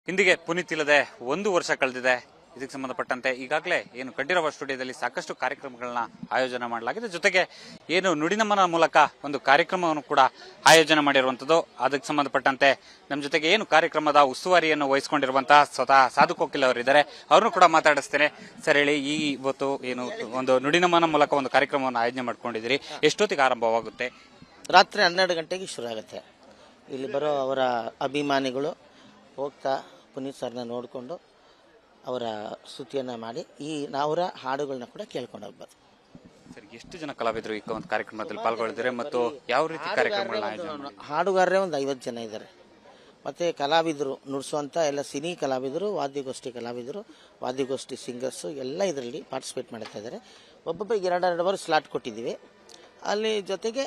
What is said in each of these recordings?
ಇಂದಿಗೆ ಪುನೀತ್ ಇಲ್ಲದೆ 1 ವರ್ಷ ಕಳೆದಿದೆ. ಇದಕ್ಕೆ ಸಂಬಂಧಪಟ್ಟಂತೆ ಈಗಾಗಲೇ ಏನು ಕಂಠೀರವ ಸ್ಟುಡಿಯೋದಲ್ಲಿ ಸಾಕಷ್ಟು ಕಾರ್ಯಕ್ರಮಗಳನ್ನ ಆಯೋಜನೆ ಮಾಡಲಾಗಿದೆ. ಜೊತೆಗೆ ಏನು ನುಡಿನಮನ ಮೂಲಕ ಒಂದು ಕಾರ್ಯಕ್ರಮವನ್ನು ಕೂಡ ಆಯೋಜನೆ ಮಾಡಿರುವಂತದ್ದು. ಅದಕ್ಕೆ ಸಂಬಂಧಪಟ್ಟಂತೆ ನಮ್ಮ ಜೊತೆಗೆ ಏನು ಕಾರ್ಯಕ್ರಮದ ಉಸ್ತುವಾರಿಯನ್ನು ವಹಿಸಿಕೊಂಡಿರುವಂತಹ ಸ್ವತಃ ಸಾಧು ಕೋಕಿಲ್ ಅವರಿದ್ದಾರೆ. ಅವ್ರನ್ನು ಕೂಡ ಮಾತಾಡಿಸ್ತೇನೆ. ಸರ್ ಹೇಳಿ, ಇವತ್ತು ಏನು ಒಂದು ನುಡಿನಮನ ಮೂಲಕ ಒಂದು ಕಾರ್ಯಕ್ರಮವನ್ನು ಆಯೋಜನೆ ಮಾಡ್ಕೊಂಡಿದ್ದೀರಿ, ಎಷ್ಟೊತ್ತಿಗೆ ಆರಂಭವಾಗುತ್ತೆ? ರಾತ್ರಿ 12 ಗಂಟೆಗೆ ಶುರು ಆಗುತ್ತೆ. ಇಲ್ಲಿ ಬರೋ ಅವರ ಅಭಿಮಾನಿಗಳು ಹೋಗ್ತಾ ಪುನೀತ್ ಸರ್ನ ನೋಡಿಕೊಂಡು ಅವರ ಸ್ತುತಿಯನ್ನು ಮಾಡಿ ಅವರ ಹಾಡುಗಳನ್ನ ಕೂಡ ಕೇಳ್ಕೊಂಡು ಹೋಗ್ಬೋದು. ಸರ್, ಎಷ್ಟು ಜನ ಕಲಾವಿದರು ಈ ಒಂದು ಕಾರ್ಯಕ್ರಮದಲ್ಲಿ ಪಾಲ್ಗೊಳ್ಳಿದ್ದಾರೆ ಮತ್ತು ಯಾವ ರೀತಿ ಕಾರ್ಯಕ್ರಮಗಳನ್ನ ಆಯೋಜನೆ? ಹಾಡುಗಾರರೇ ಒಂದು 50 ಜನ ಇದ್ದಾರೆ. ಮತ್ತು ಕಲಾವಿದರು ನುಡಿಸುವಂಥ ಎಲ್ಲ ಸಿನಿ ಕಲಾವಿದರು, ವಾದ್ಯಗೋಷ್ಠಿ ಕಲಾವಿದರು, ವಾದ್ಯಗೋಷ್ಠಿ ಸಿಂಗರ್ಸು ಎಲ್ಲ ಇದರಲ್ಲಿ ಪಾರ್ಟಿಸಿಪೇಟ್ ಮಾಡ್ತಾ ಇದ್ದಾರೆ. ಒಬ್ಬೊಬ್ಬರಿಗೆ 2 ಅವರ್ ಸ್ಲಾಟ್ ಕೊಟ್ಟಿದ್ದೀವಿ. ಅಲ್ಲಿ ಜೊತೆಗೆ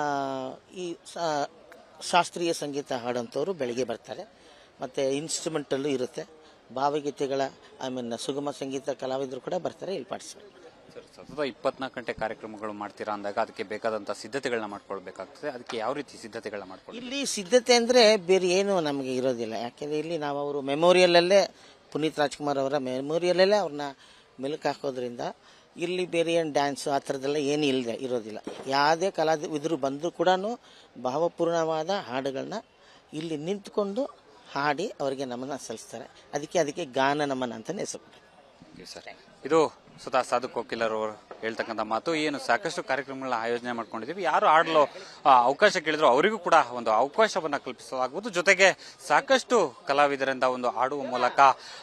ಈ ಶಾಸ್ತ್ರೀಯ ಸಂಗೀತ ಹಾಡೋಂಥವ್ರು ಬೆಳಿಗ್ಗೆ ಬರ್ತಾರೆ. ಮತ್ತು ಇನ್ಸ್ಟ್ರುಮೆಂಟಲ್ಲೂ ಇರುತ್ತೆ. ಭಾವಗೀತೆಗಳ ಸುಗಮ ಸಂಗೀತ ಕಲಾವಿದರು ಕೂಡ ಬರ್ತಾರೆ ಇಲ್ಲಿ ಪಾರ್ಟಿಸಿಪೇಟ್. ಸರ್, ಸತತ 24 ಗಂಟೆ ಕಾರ್ಯಕ್ರಮಗಳು ಮಾಡ್ತೀರಾ ಅಂದಾಗ ಅದಕ್ಕೆ ಬೇಕಾದಂಥ ಸಿದ್ಧತೆಗಳನ್ನ ಮಾಡ್ಕೊಳ್ಬೇಕಾಗ್ತದೆ. ಅದಕ್ಕೆ ಯಾವ ರೀತಿ ಸಿದ್ಧತೆಗಳನ್ನ ಮಾಡ್ಕೊಳ್ಳಿ? ಇಲ್ಲಿ ಸಿದ್ಧತೆ ಅಂದರೆ ಬೇರೆ ಏನು ನಮಗೆ ಇರೋದಿಲ್ಲ. ಯಾಕೆಂದರೆ ಇಲ್ಲಿ ನಾವು ಅವರು ಮೆಮೋರಿಯಲಲ್ಲೇ ಪುನೀತ್ ರಾಜ್ಕುಮಾರ್ ಅವರ ಮೆಮೋರಿಯಲಲ್ಲೇ ಅವ್ರನ್ನ ಮೆಲುಕು ಹಾಕೋದ್ರಿಂದ ಇಲ್ಲಿ ಬೇರೆ ಏನು ಡ್ಯಾನ್ಸು ಆ ಥರದ್ದೆಲ್ಲ ಏನು ಇರೋದಿಲ್ಲ. ಯಾವುದೇ ಕಲಾವಿದರು ಬಂದರೂ ಕೂಡ ಭಾವಪೂರ್ಣವಾದ ಹಾಡುಗಳನ್ನ ಇಲ್ಲಿ ನಿಂತ್ಕೊಂಡು ಹಾಡಿ ಅವರಿಗೆ ನಮನ ಸಲ್ಲಿಸ್ತಾರೆ. ಅದಕ್ಕೆ ಗಾನ ನಮನ ಅಂತಲೇ ಹೆಸರು. ಸರ್, ಇದು ಸ್ವತಃ ಸಾಧು ಕೋಕಿಲ್ ಅವರು ಹೇಳ್ತಕ್ಕಂಥ ಮಾತು. ಏನು ಸಾಕಷ್ಟು ಕಾರ್ಯಕ್ರಮಗಳನ್ನ ಆಯೋಜನೆ ಮಾಡ್ಕೊಂಡಿದ್ದೀವಿ. ಯಾರು ಆಡಲು ಅವಕಾಶ ಕೇಳಿದ್ರು ಅವರಿಗೂ ಕೂಡ ಒಂದು ಅವಕಾಶವನ್ನ ಕಲ್ಪಿಸಲಾಗುವುದು. ಜೊತೆಗೆ ಸಾಕಷ್ಟು ಕಲಾವಿದರಿಂದ ಒಂದು ಆಡುವ ಮೂಲಕ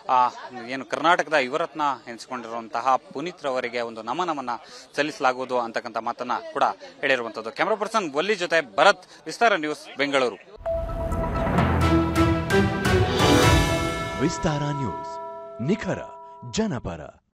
ಏನು ಕರ್ನಾಟಕದ ಯುವರತ್ನ ಎನಿಸಿಕೊಂಡಿರುವಂತಹ ಪುನೀತ್ ರವರಿಗೆ ಒಂದು ನಮನವನ್ನ ಸಲ್ಲಿಸಲಾಗುವುದು ಅಂತಕ್ಕಂಥ ಮಾತನ್ನ ಕೂಡ ಹೇಳಿರುವಂತದ್ದು. ಕ್ಯಾಮರಾ ಪರ್ಸನ್ ವಲ್ಲಿ ಜೊತೆ ಭರತ್, ವಿಸ್ತಾರ ನ್ಯೂಸ್, ಬೆಂಗಳೂರು. ವಿಸ್ತಾರ ನ್ಯೂಸ್, ನಿಖರ ಜನಪರ.